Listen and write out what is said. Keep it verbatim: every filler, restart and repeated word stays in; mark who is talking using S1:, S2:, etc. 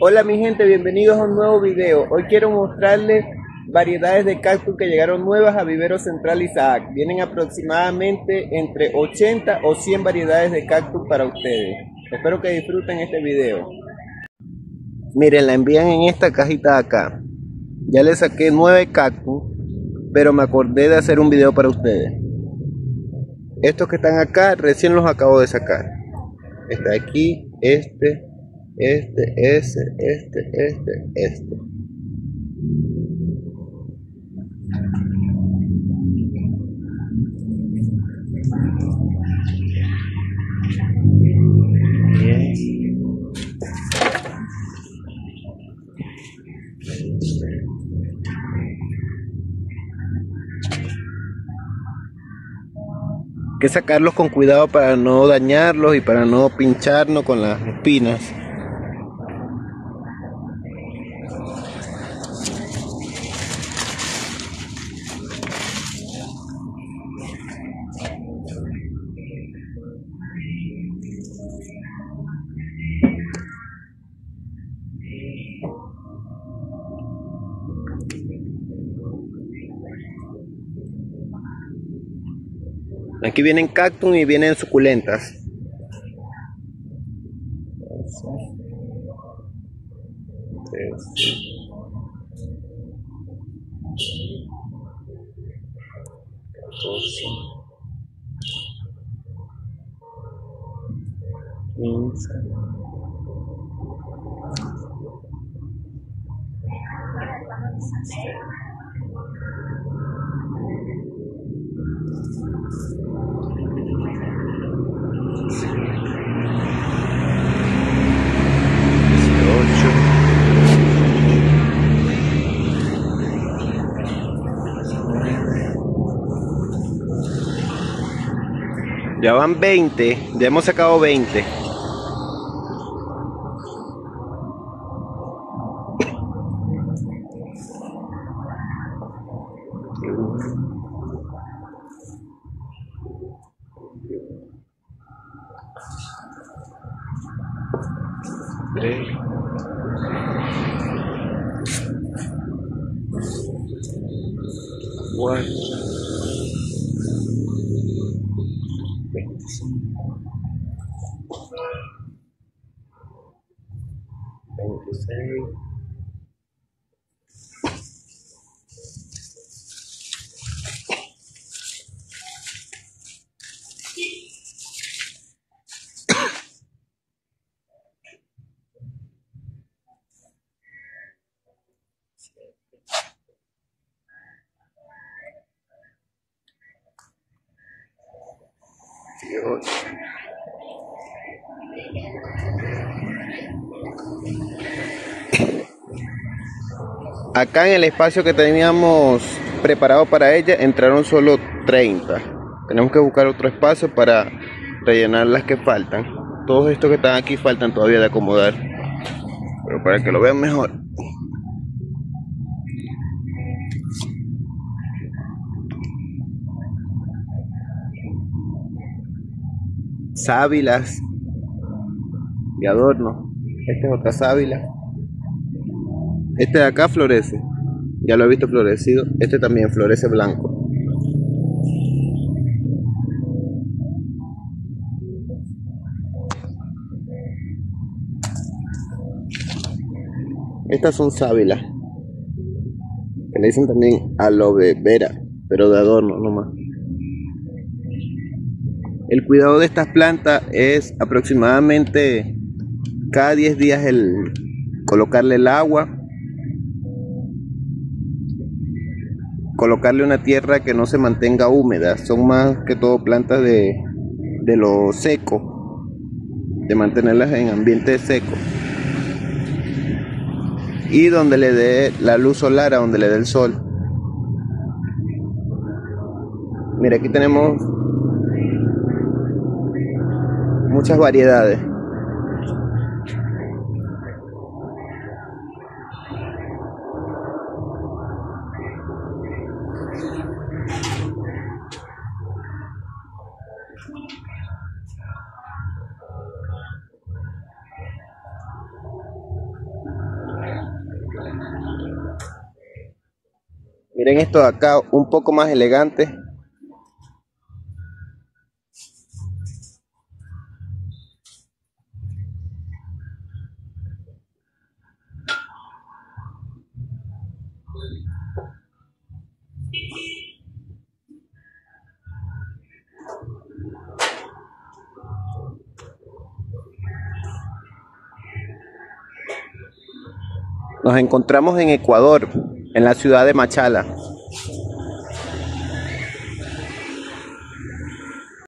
S1: Hola mi gente, bienvenidos a un nuevo video. Hoy quiero mostrarles variedades de cactus que llegaron nuevas a Vivero Central Isaac. Vienen aproximadamente entre ochenta o cien variedades de cactus para ustedes. Espero que disfruten este video. Miren, la envían en esta cajita de acá. Ya le saqué nueve cactus, pero me acordé de hacer un video para ustedes. Estos que están acá recién los acabo de sacar. Está aquí, este, este, ese, este, este, este. Bien. Hay que sacarlos con cuidado para no dañarlos y para no pincharnos con las espinas. Aquí vienen cactus y vienen suculentas. quince. Ya van veinte, ya hemos sacado veinte. Tres. Cuatro. veintiséis. dieciocho. Acá en el espacio que teníamos preparado para ella entraron solo treinta. Tenemos que buscar otro espacio para rellenar las que faltan. Todos estos que están aquí faltan todavía de acomodar, pero para que lo vean mejor. Sábilas de adorno. Esta es otra sábila. Este de acá florece, ya lo he visto florecido. Este también florece blanco. Estas son sábilas, que le dicen también aloe vera, pero de adorno nomás. El cuidado de estas plantas es aproximadamente cada diez días el colocarle el agua, colocarle una tierra que no se mantenga húmeda. Son más que todo plantas de, de lo seco, de mantenerlas en ambiente seco, y donde le dé la luz solar, a donde le dé el sol. Mira, aquí tenemos muchas variedades. Miren esto de acá, un poco más elegante. Nos encontramos en Ecuador, en la ciudad de Machala.